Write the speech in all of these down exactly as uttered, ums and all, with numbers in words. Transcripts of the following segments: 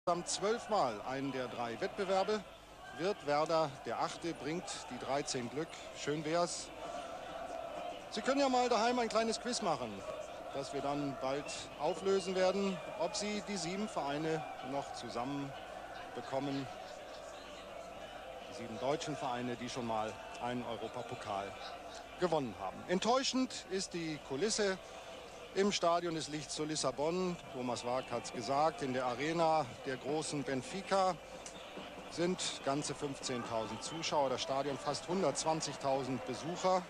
Zwölfmal einen der drei Wettbewerbe. Wird Werder der Achte, bringt die dreizehn Glück. Schön wär's. Sie können ja mal daheim ein kleines Quiz machen, das wir dann bald auflösen werden, ob Sie die sieben Vereine noch zusammen bekommen. Die sieben deutschen Vereine, die schon mal einen Europapokal gewonnen haben. Enttäuschend ist die Kulisse im Stadion des Lichts zu Lissabon. Thomas Wag hat es gesagt, in der Arena der großen Benfica sind ganze fünfzehntausend Zuschauer. Das Stadion fast hundertzwanzigtausend Besucher.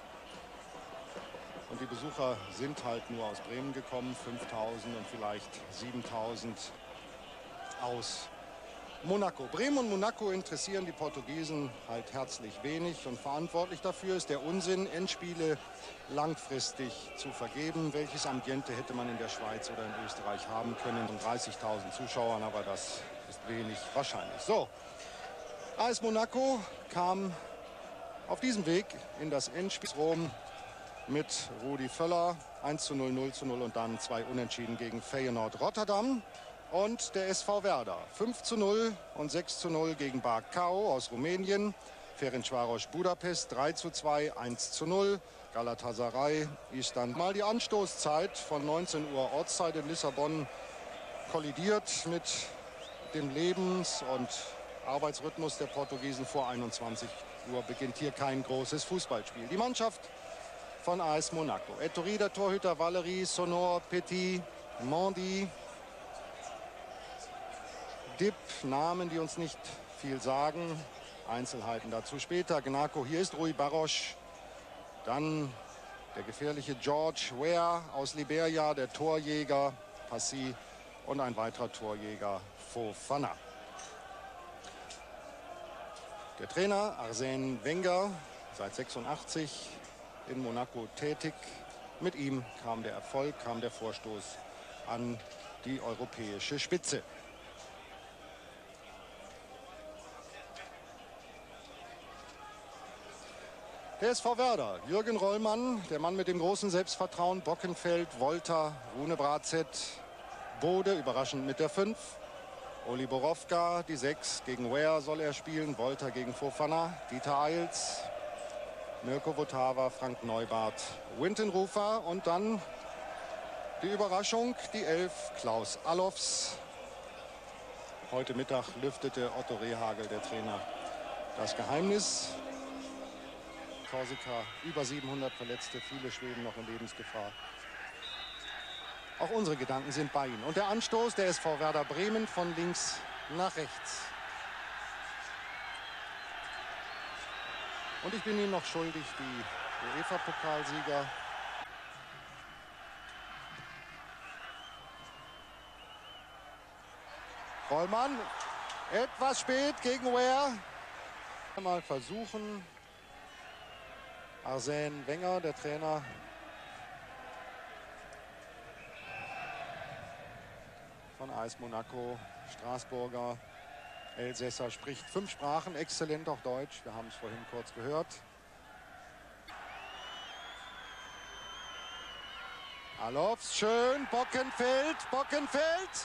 Und die Besucher sind halt nur aus Bremen gekommen, fünftausend und vielleicht siebentausend aus Monaco. Bremen und Monaco interessieren die Portugiesen halt herzlich wenig. Und verantwortlich dafür ist der Unsinn, Endspiele langfristig zu vergeben. Welches Ambiente hätte man in der Schweiz oder in Österreich haben können? Um dreißigtausend Zuschauern, aber das ist wenig wahrscheinlich. So, A S Monaco kam auf diesem Weg in das Endspiel Rom mit Rudi Völler, eins zu null, null zu null und dann zwei Unentschieden gegen Feyenoord Rotterdam. Und der S V Werder, fünf zu null und sechs zu null gegen Bacău aus Rumänien. Ferencváros Budapest, drei zu zwei, eins zu null. Galatasaray, Istanbul. Mal die Anstoßzeit von neunzehn Uhr Ortszeit in Lissabon kollidiert mit dem Lebens- und Arbeitsrhythmus der Portugiesen. Vor einundzwanzig Uhr beginnt hier kein großes Fußballspiel. Die Mannschaft von A S Monaco. Ettori, der Torhüter, Valery, Sonor, Petit, Mondi, Dip, Namen, die uns nicht viel sagen. Einzelheiten dazu später. Gnako, hier ist Rui Barros. Dann der gefährliche George Weah aus Liberia, der Torjäger Passy und ein weiterer Torjäger Fofana. Der Trainer Arsène Wenger, seit sechsundachtzig in Monaco tätig. Mit ihm kam der Erfolg, kam der Vorstoß an die europäische Spitze. Der S V Werder, Jürgen Rollmann, der Mann mit dem großen Selbstvertrauen, Bockenfeld, Wolter, Rune Bratzett, Bode, überraschend mit der fünf. Oli Borowka, die sechs, gegen Weah soll er spielen, Wolter gegen Fofana, Dieter Eils, Mirko Votava, Frank Neubart, Wintenrufer und dann die Überraschung, die elf, Klaus Allofs. Heute Mittag lüftete Otto Rehhagel, der Trainer, das Geheimnis. Korsika, über siebenhundert Verletzte, viele schweben noch in Lebensgefahr. Auch unsere Gedanken sind bei ihnen. Und der Anstoß der S V Werder Bremen von links nach rechts. Und ich bin Ihnen noch schuldig, die UEFA-Pokalsieger. Rollmann, etwas spät gegen Weah. Mal versuchen. Arsène Wenger, der Trainer. Von A S Monaco, Straßburger, Elsässer, spricht fünf Sprachen, exzellent auch Deutsch. Wir haben es vorhin kurz gehört. Allofs, schön, Bockenfeld, Bockenfeld.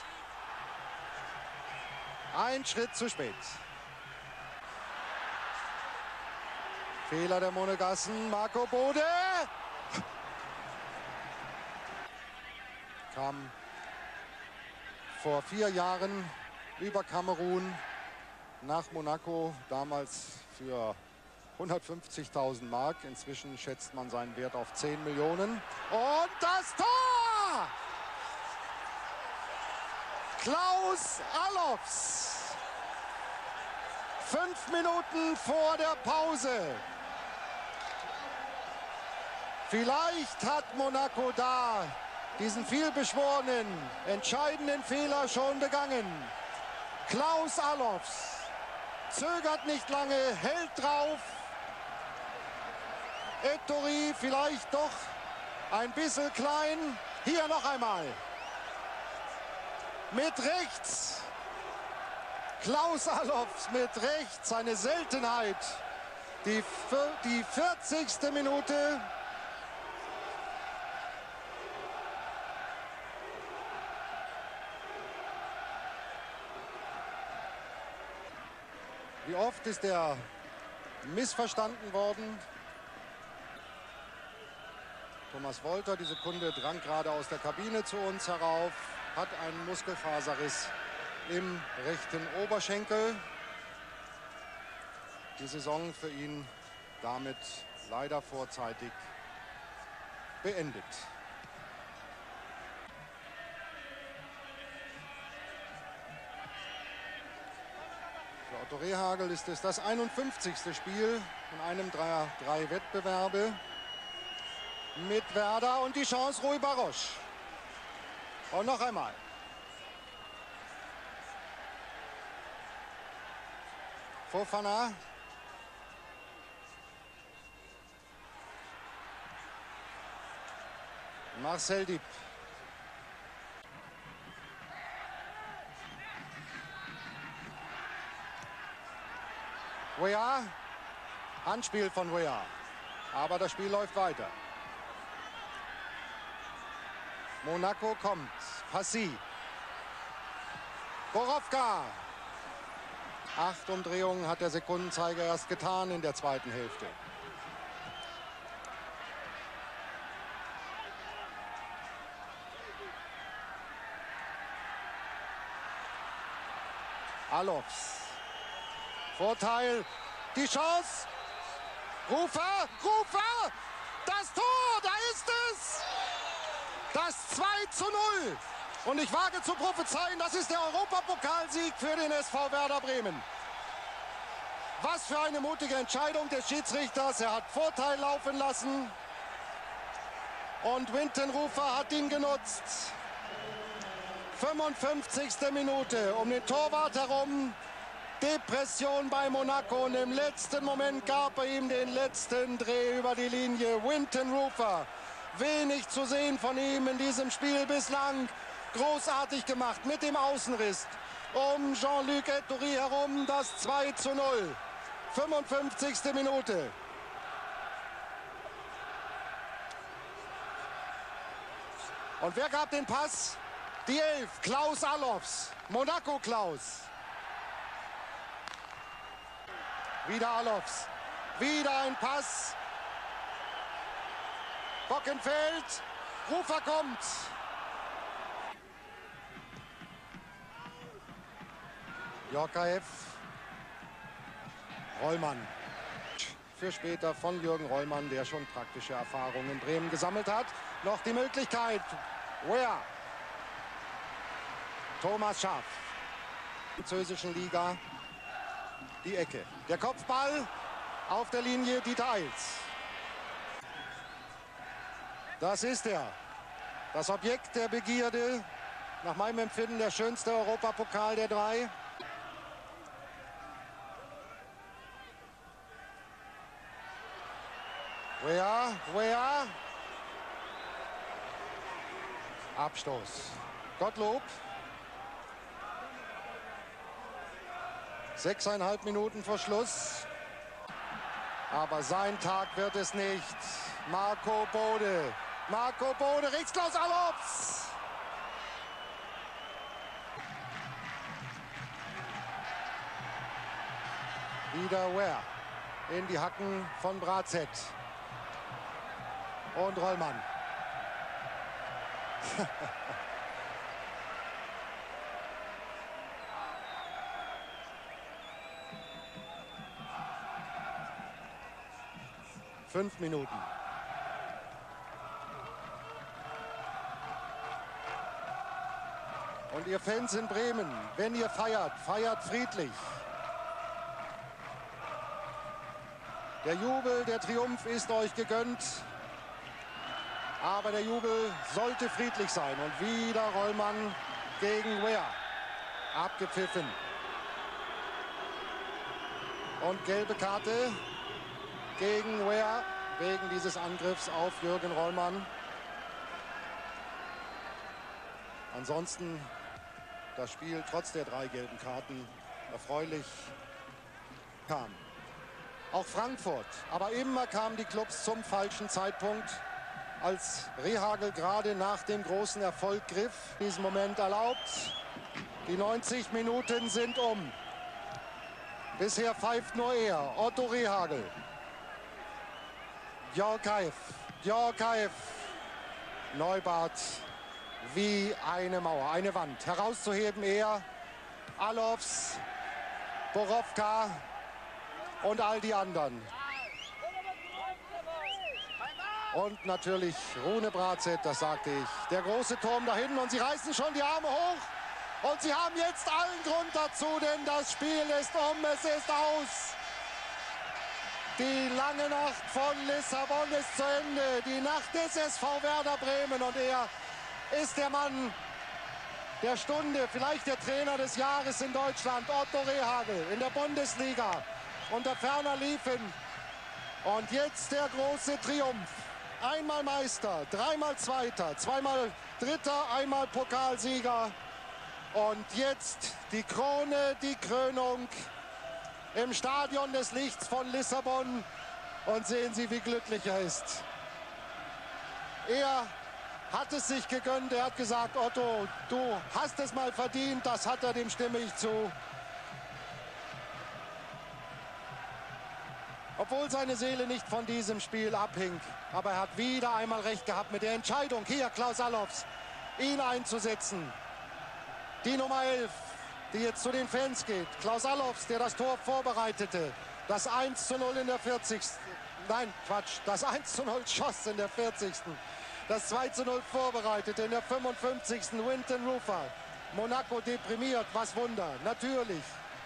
Ein Schritt zu spät. Fehler der Monegassen, Marco Bode. Kam vor vier Jahren über Kamerun nach Monaco, damals für hundertfünfzigtausend Mark. Inzwischen schätzt man seinen Wert auf zehn Millionen. Und das Tor! Klaus Allofs. Fünf Minuten vor der Pause. Vielleicht hat Monaco da diesen vielbeschworenen, entscheidenden Fehler schon begangen. Klaus Allofs zögert nicht lange, hält drauf. Ettori vielleicht doch ein bisschen klein. Hier noch einmal. Mit rechts. Klaus Allofs mit rechts, eine Seltenheit. Die, die vierzigste Minute. Wie oft ist er missverstanden worden? Thomas Wolter, die Sekunde, drang gerade aus der Kabine zu uns herauf, hat einen Muskelfaserriss im rechten Oberschenkel. Die Saison für ihn damit leider vorzeitig beendet. Für Otto Rehhagel ist es das einundfünfzigste Spiel in einem Dreier drei Wettbewerbe mit Werder und die Chance Rui Barros. Und noch einmal. Fofana. Marcel Diep. Weah. Handspiel von Weah. Aber das Spiel läuft weiter. Monaco kommt. Passy. Borowka. Acht Umdrehungen hat der Sekundenzeiger erst getan in der zweiten Hälfte. Alofs. Vorteil. Die Chance. Rufer. Rufer. Das Tor. Da ist es. Das zwei zu null. Und ich wage zu prophezeien, das ist der Europapokalsieg für den S V Werder Bremen. Was für eine mutige Entscheidung des Schiedsrichters. Er hat Vorteil laufen lassen. Und Winton Rufer hat ihn genutzt. fünfundfünfzigste Minute. Um den Torwart herum. Depression bei Monaco. Und im letzten Moment gab er ihm den letzten Dreh über die Linie. Winton Rufer. Wenig zu sehen von ihm in diesem Spiel bislang. Großartig gemacht mit dem Außenriss. Um Jean-Luc Ettori herum das zwei zu null. fünfundfünfzigste Minute. Und wer gab den Pass? Die Elf. Klaus Allofs. Monaco Klaus. Wieder Allofs. Wieder ein Pass. Bockenfeld. Rufer kommt. Jorkaev. Rollmann. Für später von Jürgen Rollmann, der schon praktische Erfahrungen in Bremen gesammelt hat. Noch die Möglichkeit. Weah. Thomas Schaaf. Französischen Liga. Die Ecke. Der Kopfball auf der Linie. Dieter Eils. Das ist er. Das Objekt der Begierde. Nach meinem Empfinden der schönste Europapokal der drei. Weah, Weah. Abstoß. Gottlob. Sechseinhalb Minuten vor Schluss. Aber sein Tag wird es nicht. Marco Bode. Marco Bode, rechts Klaus Allofs. Wieder Weah. In die Hacken von Brazet. Und Rollmann. Fünf Minuten. Und ihr Fans in Bremen, wenn ihr feiert, feiert friedlich. Der Jubel, der Triumph ist euch gegönnt. Aber der Jubel sollte friedlich sein. Und wieder Rollmann gegen Weah. Abgepfiffen. Und gelbe Karte gegen Weah wegen dieses Angriffs auf Jürgen Rollmann. Ansonsten das Spiel trotz der drei gelben Karten erfreulich kam. Auch Frankfurt, aber immer kamen die Clubs zum falschen Zeitpunkt, als Rehhagel gerade nach dem großen Erfolg griff. Diesen Moment erlaubt. Die neunzig Minuten sind um. Bisher pfeift nur er, Otto Rehhagel. Djorkaeff, Djorkaeff, Neubart wie eine Mauer, eine Wand. Herauszuheben er, Alofs, Borowka und all die anderen. Und natürlich Rune Bratzett, das sagte ich. Der große Turm da hinten und sie reißen schon die Arme hoch. Und sie haben jetzt allen Grund dazu, denn das Spiel ist um, es ist aus. Die lange Nacht von Lissabon ist zu Ende. Die Nacht des S V Werder Bremen. Und er ist der Mann der Stunde, vielleicht der Trainer des Jahres in Deutschland. Otto Rehhagel in der Bundesliga unter Ferner Liefen. Und jetzt der große Triumph. Einmal Meister, dreimal Zweiter, zweimal Dritter, einmal Pokalsieger. Und jetzt die Krone, die Krönung im Stadion des Lichts von Lissabon. Und sehen Sie, wie glücklich er ist. Er hat es sich gegönnt. Er hat gesagt, Otto, du hast es mal verdient. Das hat er, dem stimme ich zu. Obwohl seine Seele nicht von diesem Spiel abhing. Aber er hat wieder einmal recht gehabt mit der Entscheidung, hier Klaus Allofs, ihn einzusetzen. Die Nummer elf, die jetzt zu den Fans geht. Klaus Allofs, der das Tor vorbereitete. Das eins zu null in der vierzigsten Nein, Quatsch. Das eins zu null schoss in der vierzigsten Das zwei zu null vorbereitete in der fünfundfünfzigsten Winton Rufer. Monaco deprimiert, was Wunder, natürlich.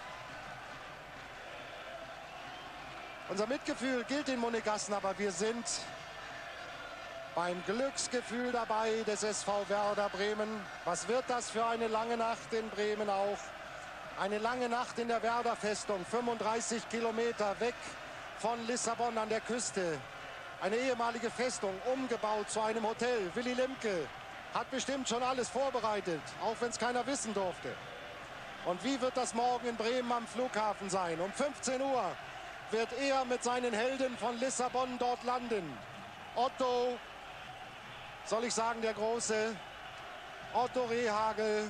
Unser Mitgefühl gilt den Monegassen, aber wir sind beim Glücksgefühl dabei des S V Werder Bremen. Was wird das für eine lange Nacht in Bremen auch? Eine lange Nacht in der Werder-Festung, fünfunddreißig Kilometer weg von Lissabon an der Küste. Eine ehemalige Festung, umgebaut zu einem Hotel. Willy Lemke hat bestimmt schon alles vorbereitet, auch wenn es keiner wissen durfte. Und wie wird das morgen in Bremen am Flughafen sein? Um fünfzehn Uhr wird er mit seinen Helden von Lissabon dort landen. Otto, soll ich sagen, der Große, Otto Rehhagel,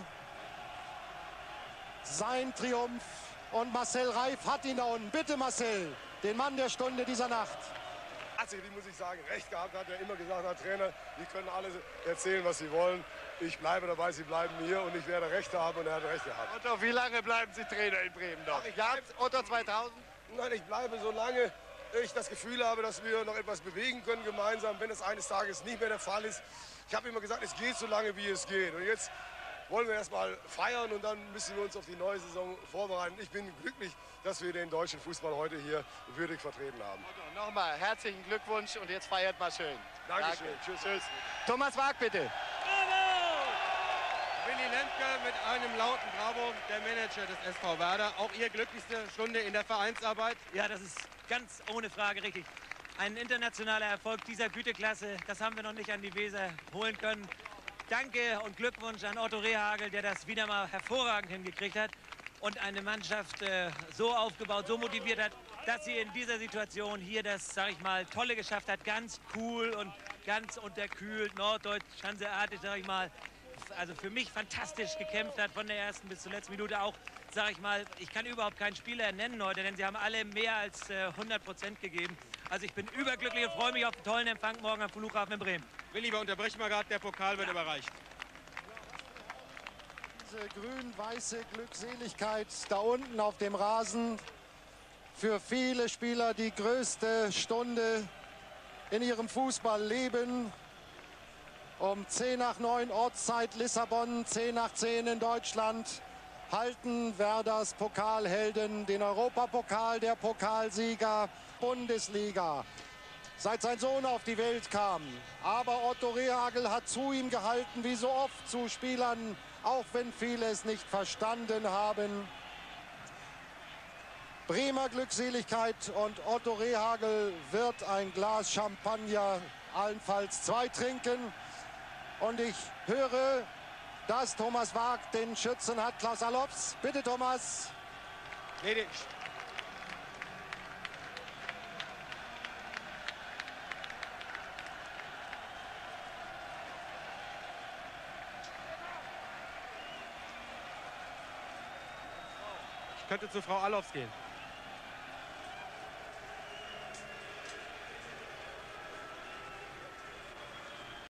sein Triumph. Und Marcel Reif hat ihn da unten. Bitte Marcel, den Mann der Stunde dieser Nacht. Tatsächlich muss ich sagen, recht gehabt hat er immer gesagt, Herr Trainer, die können alles erzählen, was sie wollen. Ich bleibe dabei, sie bleiben hier und ich werde Recht haben und er hat Recht gehabt. Otto, wie lange bleiben Sie Trainer in Bremen noch? Ja, Otto zweitausend? Nein, ich bleibe, solange ich das Gefühl habe, dass wir noch etwas bewegen können gemeinsam, wenn es eines Tages nicht mehr der Fall ist. Ich habe immer gesagt, es geht so lange, wie es geht. Und jetzt wollen wir erst mal feiern und dann müssen wir uns auf die neue Saison vorbereiten. Ich bin glücklich, dass wir den deutschen Fußball heute hier würdig vertreten haben. Otto, nochmal herzlichen Glückwunsch und jetzt feiert mal schön. Dankeschön. Danke. Tschüss. Tschüss. Thomas Wag, bitte. Willy Lemke mit einem lauten Bravo, der Manager des S V Werder. Auch Ihr glücklichste Stunde in der Vereinsarbeit? Ja, das ist ganz ohne Frage richtig. Ein internationaler Erfolg dieser Güteklasse, das haben wir noch nicht an die Weser holen können. Danke und Glückwunsch an Otto Rehhagel, der das wieder mal hervorragend hingekriegt hat und eine Mannschaft äh, so aufgebaut, so motiviert hat, dass sie in dieser Situation hier das, sag ich mal, Tolle geschafft hat. Ganz cool und ganz unterkühlt, norddeutsch, hanseatisch, sag ich mal. Also für mich fantastisch gekämpft hat von der ersten bis zur letzten Minute auch, sage ich mal, ich kann überhaupt keinen Spieler nennen heute, denn sie haben alle mehr als äh, hundert Prozent gegeben. Also ich bin überglücklich und freue mich auf den tollen Empfang morgen am Flughafen in Bremen. Willi, wir unterbrechen mal gerade, der Pokal wird ja überreicht. Diese grün-weiße Glückseligkeit da unten auf dem Rasen, für viele Spieler die größte Stunde in ihrem Fußballleben. Um zehn nach neun Ortszeit Lissabon, zehn nach zehn in Deutschland, halten Werders Pokalhelden den Europapokal, der Pokalsieger Bundesliga, seit sein Sohn auf die Welt kam. Aber Otto Rehhagel hat zu ihm gehalten, wie so oft zu Spielern, auch wenn viele es nicht verstanden haben. Bremer Glückseligkeit und Otto Rehhagel wird ein Glas Champagner, allenfalls zwei, trinken. Und ich höre, dass Thomas Wag den Schützen hat, Klaus Allofs. Bitte, Thomas. Nee, nee. Ich könnte zu Frau Allofs gehen.